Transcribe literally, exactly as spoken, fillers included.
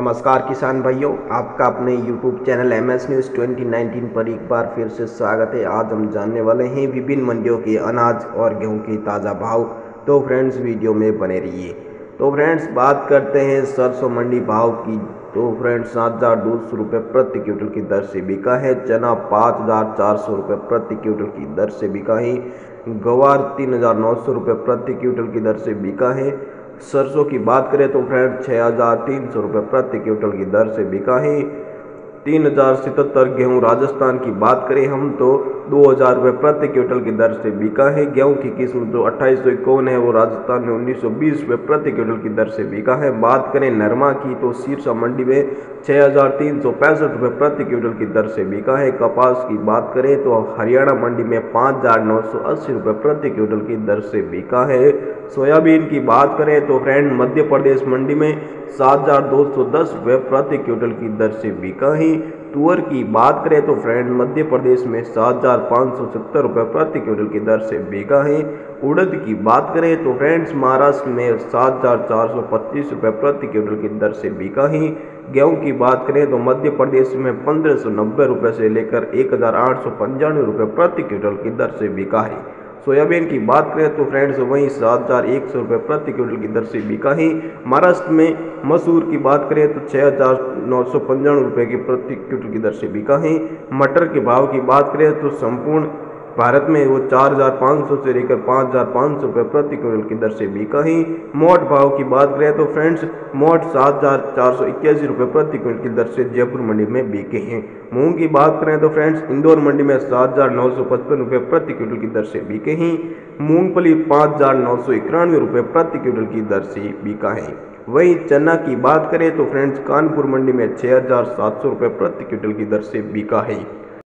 नमस्कार किसान भाइयों, आपका अपने YouTube channel M S news twenty nineteen पर एक बार फिर से स्वागत है। आज हम जानने वाले हैं विभिन्न मंडियों के अनाज और गेहूं के ताज़ा भाव। तो फ्रेंड्स वीडियो में बने रहिए। तो फ्रेंड्स बात करते हैं सरसों मंडी भाव की। तो फ्रेंड्स सात हज़ार दो सौ रुपये प्रति क्विंटल की दर से बिका है। चना पाँच हज़ार चार सौ रुपये प्रति क्विंटल की दर से बिका है। गवार तीन हज़ार नौ सौ रुपये प्रति क्विंटल की दर से बिका है। सरसों की बात करें तो फ्रेंड छः हज़ार तीन सौ रुपये प्रति क्विंटल की दर से बिका है। तीन हज़ार सतहत्तर गेहूँ राजस्थान की बात करें हम तो दो हज़ार रुपये प्रति क्विंटल की दर से बिका है। गेहूँ की किस्म जो अट्ठाईस सौ इक्यावन है वो राजस्थान में उन्नीस सौ बीस रुपये प्रति क्विंटल की दर से बिका है। बात करें नरमा की तो सिरसा मंडी में छः हज़ार तीन सौ पैंसठ रुपये प्रति क्विंटल की दर से बिका है। कपास की बात करें तो हरियाणा मंडी में पाँच हज़ार नौ सौ अस्सी रुपये प्रति क्विंटल की दर से बिका है। सोयाबीन की बात करें तो फ्रेंड मध्य प्रदेश मंडी में सात हज़ार दो सौ दस रुपये प्रति क्विंटल की दर से बिका है। तुअर की बात करें तो फ्रेंड मध्य प्रदेश में सात हज़ार पाँच सौ सत्तर रुपये प्रति क्विंटल की दर से बिका है। उड़द की बात करें तो फ्रेंड्स महाराष्ट्र में सात हज़ार चार सौ पच्चीस रुपये प्रति क्विंटल की दर से बिका है। गेहूँ की बात करें तो मध्य प्रदेश में पंद्रह सौ नब्बे रुपये से लेकर एक हज़ार आठ सौ पंचानवे रुपये प्रति क्विंटल की दर से बिका है। सोयाबीन की बात करें तो फ्रेंड्स वहीं सात हज़ार एक सौ रुपये प्रति क्विंटल की दर से बिका है। महाराष्ट्र में मसूर की बात करें तो छः हज़ार नौ सौ पंचानवे रुपये की प्रति क्विंटल की दर से बिका है। मटर के भाव की बात करें तो संपूर्ण भारत में वो चार हज़ार पाँच सौ से लेकर पाँच हज़ार पाँच सौ रुपये प्रति क्विंटल की दर से बिका है। मोट भाव की बात करें तो फ्रेंड्स मोट सात हज़ार चार सौ इक्यासी रुपये प्रति क्विंटल की दर से जयपुर मंडी में बिके हैं। मूंग की बात करें तो फ्रेंड्स इंदौर मंडी में सात हज़ार नौ सौ पचपन रुपये प्रति क्विंटल की दर से बिके हैं। मूंगफली पाँच हज़ार नौ सौ इक्यानवे रुपये प्रति क्विंटल की दर से बिका है। वहीं चना की बात करें तो फ्रेंड्स कानपुर मंडी में छः हज़ार सात सौ रुपये प्रति क्विंटल की दर से बिका है।